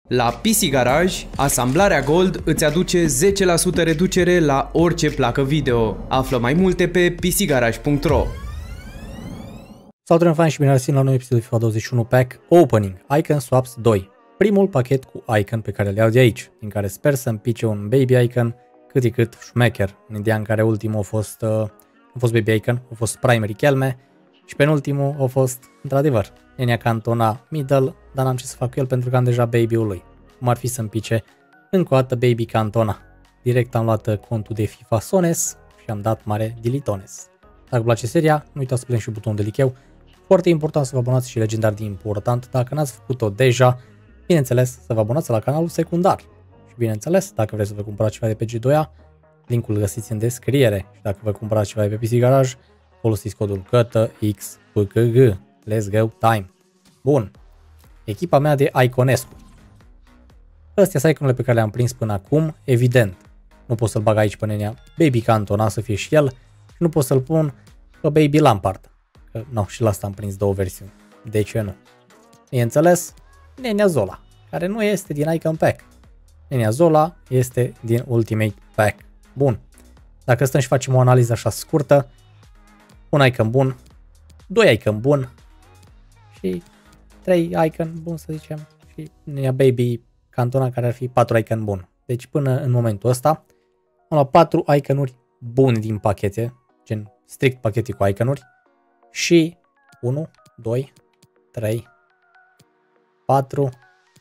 La PC Garage, asamblarea Gold îți aduce 10% reducere la orice placă video. Află mai multe pe pcgarage.ro. Salutare fani și bine ați venit la un nou episod de FIFA 21 Pack Opening Icon Swaps 2. Primul pachet cu icon pe care le iau de aici, din care sper să-mi pice un baby icon cât cât șmecher, în ideea în care ultimul a fost baby icon, a fost primary Chelme și penultimul a fost, într-adevăr, Nenia Cantona middle, dar n-am ce să fac cu el pentru că am deja baby-ul lui. Cum ar fi să-mi pice încă o dată baby Cantona. Direct am luat contul de FIFA Sones și am dat mare Dilitones. Dacă vă place seria, nu uitați să punem și butonul de like. Foarte important să vă abonați și legendar de important. Dacă n-ați făcut-o deja, bineînțeles să vă abonați la canalul secundar. Și bineînțeles, dacă vreți să vă cumpărați ceva de pe G2A, linkul îl găsiți în descriere. Și dacă vă cumpărați ceva de pe PC Garage, folosiți codul CătăXPKG. Let's go time! Bun. Echipa mea de Iconescu. Astea sunt iconurile pe care le-am prins până acum. Evident, nu pot să-l bag aici pe Nenia Baby Cantona să fie și el. Și nu pot să-l pun pe Baby Lampard. Că, no, și la asta am prins două versiuni. De ce nu? Bineînțeles, Nenia Zola, care nu este din Icon Pack. Nenia Zola este din Ultimate Pack. Bun. Dacă stăm și facem o analiză așa scurtă, un icon bun, doi icon bun și 3 icon bun, să zicem, și Nenia Baby Cantona, care ar fi 4 icon bun. Deci până în momentul ăsta am luat 4 iconuri bune din pachete, gen strict pachete cu iconuri, și 1, 2, 3, 4,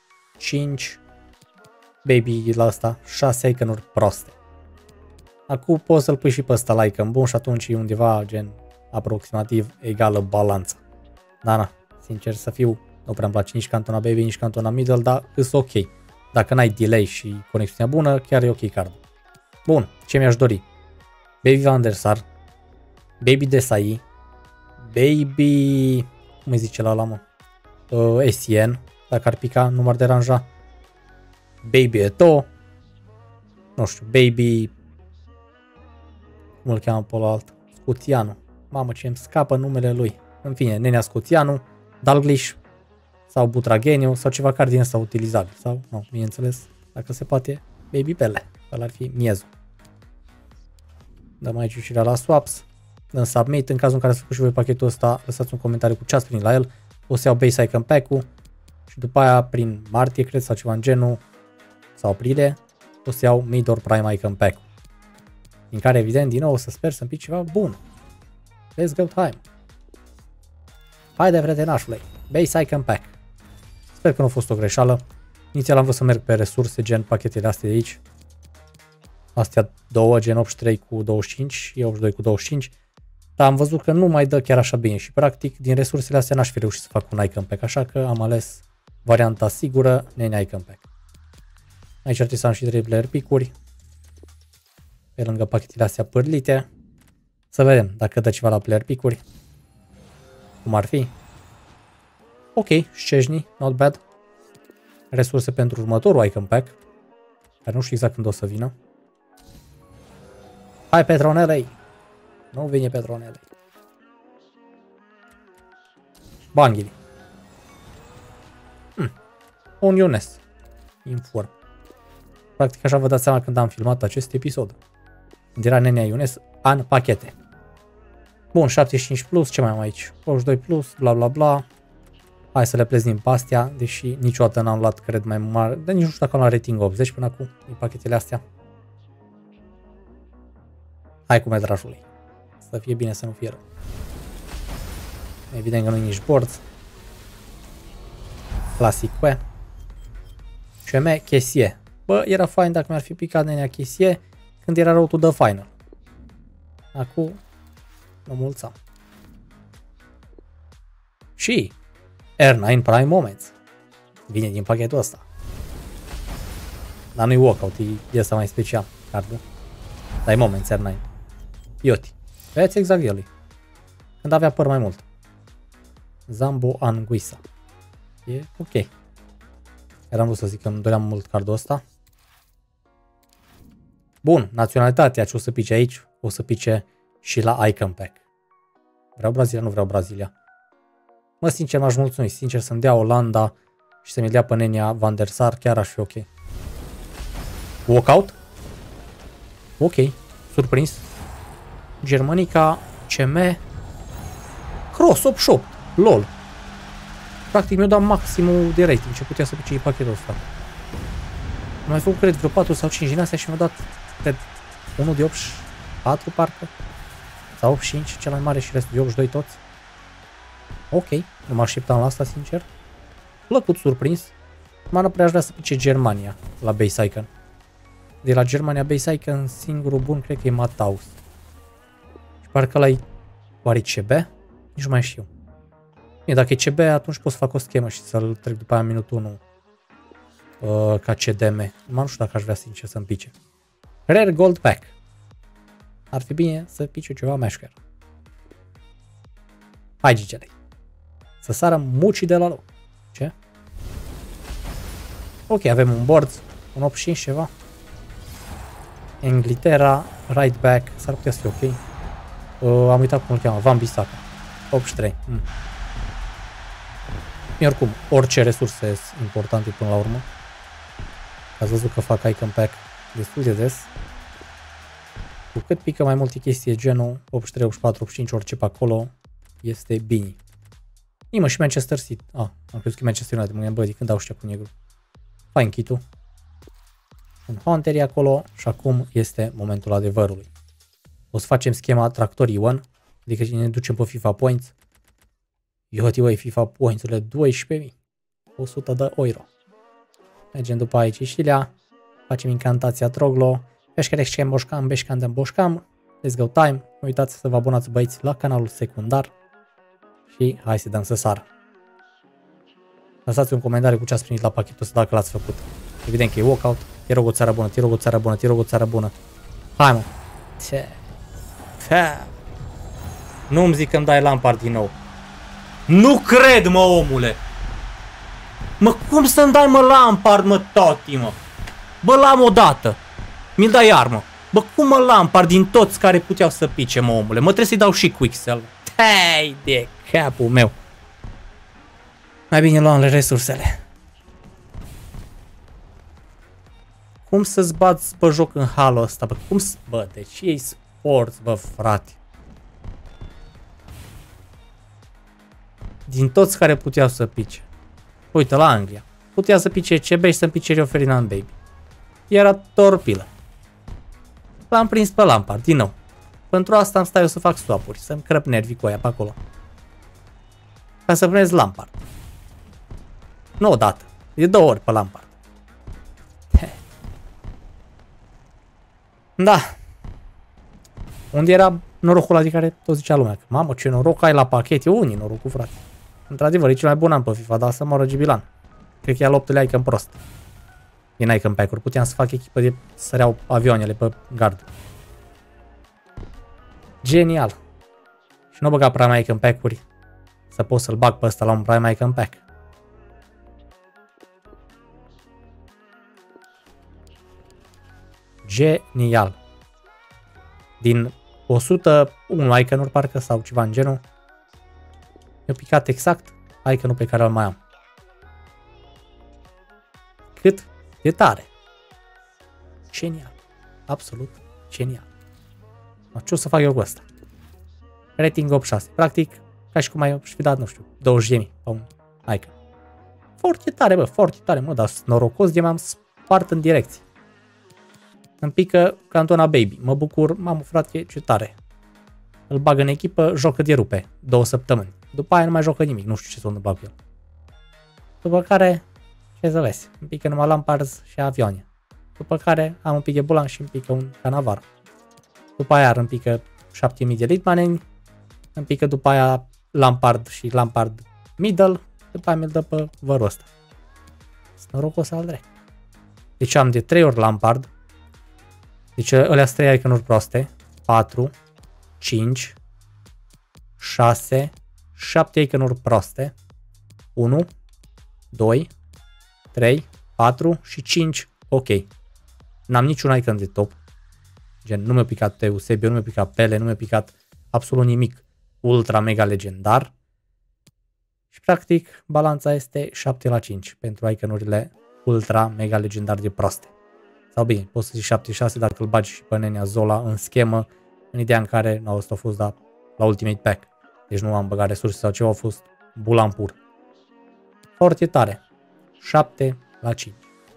5, baby la asta, 6 iconuri proste. Acum poți să-l pui și pe ăsta la icon bun și atunci e undeva gen aproximativ egală balanță. Da, sincer să fiu, nu prea îmi place nici Cantona Baby, nici Cantona Middle, dar îs ok. Dacă n-ai delay și conexiunea bună, chiar e ok cardul. Bun, ce mi-aș dori? Baby Van der Sar, Baby Desai, Baby, cum îi zice la mă? SN, dacă ar pica, nu m-ar deranja. Baby Eto, nu știu, Baby, cum îl cheamă pe alt? Scuțianu. Mamă, ce îmi scapă numele lui. În fine, Nenia Scuțianu, Dalglish sau Butrageniu sau ceva card din ăsta utilizabil. Sau, nu, bineînțeles, dacă se poate, Baby Pele. Ăla ar fi miezul. Dăm aici ieșirea la swaps. Dăm submit. În cazul în care ați făcut și voi pachetul ăsta, lăsați un comentariu cu ce ați primit la el. O să iau base icon pack-ul și după aia prin martie, cred, sau ceva în genul, sau aprilie, o să iau mid or prime icon pack-ul. Din care, evident, din nou o să sper să-mi pic ceva bun. Let's go time! Haide, prietenașule! Base icon pack. Sper că nu a fost o greșeală. Inițial am vrut să merg pe resurse, gen pachetele astea de aici. Astea două, gen 83 cu 25 și 82 cu 25. Dar am văzut că nu mai dă chiar așa bine și practic din resursele astea n-aș fi reușit să fac un icon pack, așa că am ales varianta sigură, Nenia icon pack. Aici ar trebui să am și 3 player pick-uri. Pe lângă pachetele astea pârlite. Să vedem dacă dă ceva la player pick-uri. Cum ar fi? Ok, Szczęsny, not bad. Resurse pentru următorul icon pack, care nu știu exact când o să vină. Hai, Petronelei! Nu vine Petronelei. Banghili. Un Iones. Inform. Practic așa vă dați seama când am filmat acest episod. Când era Nenia Iones în pachete. Bun, 75 plus, ce mai am aici? 82 plus, bla bla bla. Hai să le pleznim pe astea, deși niciodată n-am luat, cred, mai mare. Dar nici nu știu dacă am luat rating 80 până acum, din pachetele astea. Hai cu metrajului. Să fie bine, să nu fie rău. Evident că nu-i nici boards. Classic que. CM Chessie. Bă, era fain dacă mi-ar fi picat Nenia Chessie când era Road to the Final. Acum mă mulțam. Și R9 Prime Moments. Vine din pachetul ăsta. Dar nu-i walkout, e ăsta mai special cardul. Dar e Moments R9. Ioti. Vedeți exact el. Când avea păr mai mult. Zambo Anguissa. E ok. Eram vrut să zic că îmi doream mult cardul ăsta. Bun, naționalitatea ce o să pice aici, o să pice și la icon pack. Vreau Brazilia, nu vreau Brazilia. Mă, sincer, m-aș mulțumi, sincer, să-mi dea Olanda și să mi-l dea pe Nenia Van der Sar, chiar aș fi ok. Walkout? Ok, surprins. Germanica, CM, Cross 88, lol. Practic mi-a dat maximul de rating ce putea să pice pachetul ăsta. Am mai făcut, cred, vreo 4 sau 5 din astea și mi-a dat, cred, 1 de 84 parcă. Sau 85, cel mai mare și restul de 82 toți. Ok, nu mă așteptam la asta, sincer. Plăcut surprins. Mă prea aș vrea să pice Germania la Base Icon. De la Germania Base Icon, singurul bun cred că e Mataus. Și parcă ăla-i, oare CB? Nici nu mai știu. E, dacă e CB, atunci pot să fac o schemă și să-l trec după aia minutul 1 ca CDM. Mă nu știu dacă aș vrea sincer să-mi pice. Rare Gold Pack. Ar fi bine să pice ceva meșcher. Hai, Gigelei. Să sară mucii de la loc. Ce? Ok, avem un board, un 85 ceva. Inglaterra, right back, s-ar putea să fie ok. Am uitat cum îl cheamă, Van Bissaka. 83. Oricum, orice resurse sunt importante până la urmă. Ați văzut că fac Icon Pack destul de des. Cu cât pică mai multe chestii genul 83, 84, 85, orice pe acolo, este bine. Nimă și Manchester City. Am crezut că Manchester United, mă gândeam, bă, de când dau ăștia cu negru. Fine kit-ul. Un Hunter acolo și acum este momentul adevărului. O să facem schema Tractor Ion, adică ne ducem pe FIFA Points. Ioti, FIFA Points-urile 12.000. 100 de euro. Mergem după aici și lea. Facem incantația Troglo. Peșcare boșcam, beșcam de boșcam. Let's go time. Nu uitați să vă abonați, băieți, la canalul secundar. Și hai să dăm să sară. Lăsați un comentariu cu ce ați primit la pachetul ăsta dacă l-ați făcut. Evident că e walkout. Te rog o țară bună, te rog o țară bună, te rog o țară bună. Hai, mă. Nu-mi zic că îmi dai Lampard din nou. Nu cred, mă, omule. Mă, cum să-mi dai, mă, Lampard, mă, toti, mă? Bă, l-am odată. Mi-l dai iar, mă. Bă, cum mă Lampard din toți care puteau să pice, mă, omule? Mă, trebuie să-i dau și Quicksell. Hai de capul meu. Mai bine luam resursele. Cum să-ți bați pe joc în halul ăsta? Bă, cum să... Bă, deci e sports, bă, frate. Din toți care puteau să pice. Uite, la Anglia. Putea să pice CB și să-mi pice Rio Ferdinand Baby. Era torpilă. L-am prins pe Lampard, din nou. Pentru asta am stai eu să fac swap-uri, să-mi crăp nervii cu aia pe acolo. Ca să primez Lampard. Nu odată, de 2 ori pe Lampard. Da. Unde era norocul ăla de care tot zicea lumea? Că, mamă, ce noroc ai la pachet. E unii norocul, frate. Într-adevăr, e cel mai bun an pe FIFA, dar să moră Gibilan. Cred că e al 8-lea Icon prost. Din Icon Pack-uri. Puteam să fac echipă de săreau avioanele pe gard. Genial. Și nu băga Prime Icon Pack-uri. Să pot să-l bag pe ăsta la un Prime Icon Pack. Genial. Din 101 icon-uri parcă sau ceva în genul. Mi-a picat exact icon-ul pe care îl mai am. Cât de tare. Genial. Absolut genial. Ce o să fac eu cu asta? Rating 86. Practic, ca și cum ai fi dat, nu știu, 20.000 pe un icon. Foarte tare, bă, foarte tare, mă, dar norocos de m-am spart în direcții. Îmi pică Cantona Baby. Mă bucur, mamă, frate, ce tare. Îl bag în echipă, jocă de rupe. 2 săptămâni. După aia nu mai jocă nimic, nu știu ce s-a întâmplat cu el. După care, ce să vezi, îmi pică numai Lampards și avioane. După care am un pic de Bulan și îmi pică un Canavar. După aia îmi pică 7.000 de Litmaneni. Îmi pică după aia Lampard și Lampard Middle. După aia mi-l dă pe vărul ăsta. Norocos al drept. Deci am de 3 ori Lampard. Deci ălea 3 icon-uri proaste. 4, 5, 6, 7 icon-uri proaste. 1, 2, 3, 4 și 5 ok. N-am niciun icon de top. Gen, nu mi-a picat Eusebio, nu mi-a picat Pele, nu mi-a picat absolut nimic ultra mega legendar. Și practic balanța este 7/5 pentru iconurile ultra mega legendar de proaste. Sau bine, poți să zici 76 dacă îl bagi și pe Nenia Zola în schemă, în ideea în care nu ăsta a fost la Ultimate Pack. Deci nu am băgat resurse sau ceva, a fost bulan pur. Foarte tare. 7/5.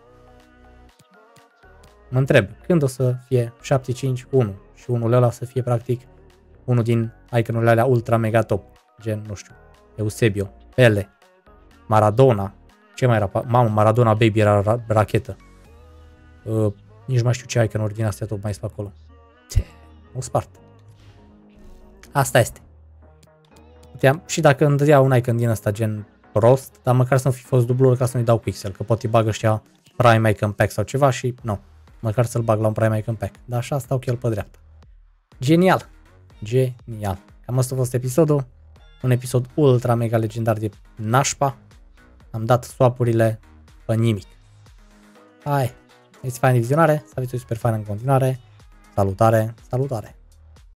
Mă întreb, când o să fie 7/5-1 și unul ăla să fie practic unul din iconurile alea ultra mega top. Gen, nu știu, Eusebio, Pele, Maradona. Ce mai era? Mamă, Maradona Baby era rachetă. Nici nu mai știu ce iconuri din astea tot mai sunt pe acolo. O spart. Asta este. Și dacă îmi dădea un icon din ăsta gen prost, dar măcar să-mi fi fost dublul ca să nu-i dau pixel, că pot îi bag ăștia Prime Icon Pack sau ceva și nu. Măcar să-l bag la un Prime Icon Pack. Dar așa stau cu el pe dreapta. Genial. Genial. Cam asta a fost episodul. Un episod ultra mega legendar de nașpa. Am dat swap-urile pe nimic. Hai. Este fain de vizionare. Să aveți o super faină în continuare. Salutare, salutare.